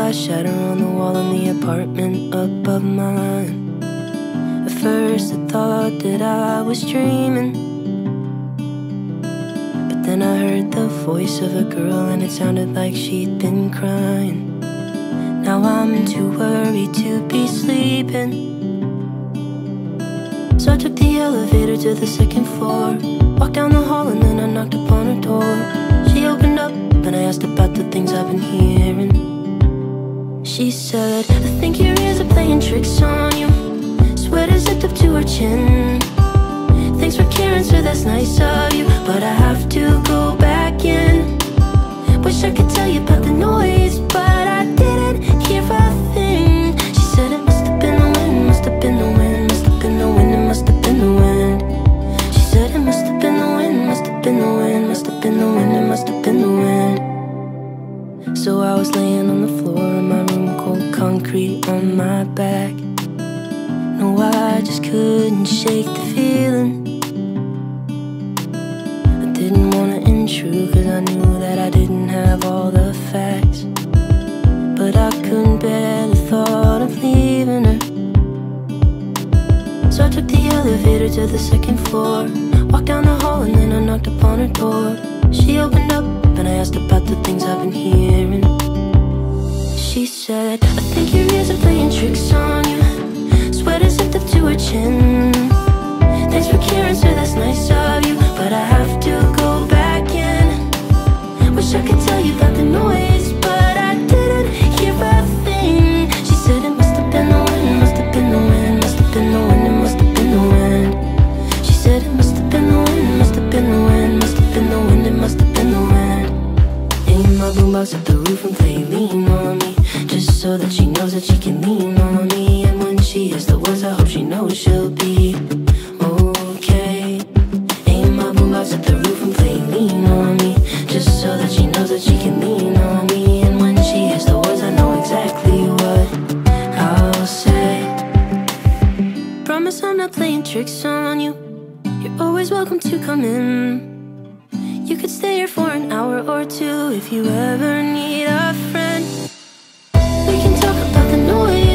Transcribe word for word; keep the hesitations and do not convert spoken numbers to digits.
glass shatter on the wall in the apartment above mine. At first I thought that I was dreaming, but then I heard the voice of a girl and it sounded like she'd been crying. Now I'm too worried to be sleeping, so I took the elevator to the second floor, walked down the hall and then I knocked upon her door. She opened up and I asked about the things I've been hearing. She said, I think your ears are playing tricks on you. Sweater zipped up to her chin. Thanks for caring, sir, that's nice of you, but I have to go back in. Wish I could tell you about the noise, but I didn't hear a thing. She said it must have been the wind, must have been the wind, must have been the wind, it must have been the wind. She said it must have been the wind, must have been the wind, must have been the wind, it must have been the wind. So I was laying on the floor in my room, cold concrete on my back. No, I just couldn't shake the feeling. I didn't wanna intrude cause I knew that I didn't have all the facts, but I couldn't bear the thought of leaving her. So I took the elevator to the second floor, walked down the hall and then I knocked upon her door. She opened up and I asked about the things I've been hearing. She said, I think your ears are playing tricks on you. Sweater zipped up to her chin. Thanks for caring, sir, that's nice of you, but I have to go back in. Wish I could tell you about the noise, but I didn't hear a thing. She said it must have been the wind, must have been the wind, must have been the wind, it must have been the wind. She said it must have been the wind, must have been the wind, must have been the wind, it must have been the wind. In my boombox at the roof and play Lean On Me, just so that she knows that she can lean on me. And when she hears the words, I hope she knows she'll be okay. Aim my boombox at the roof and play Lean On Me, just so that she knows that she can lean on me. And when she hears the words, I know exactly what I'll say. Promise I'm not playing tricks on you. You're always welcome to come in. You could stay here for an hour or two if you ever need a friend. We can talk about the noise.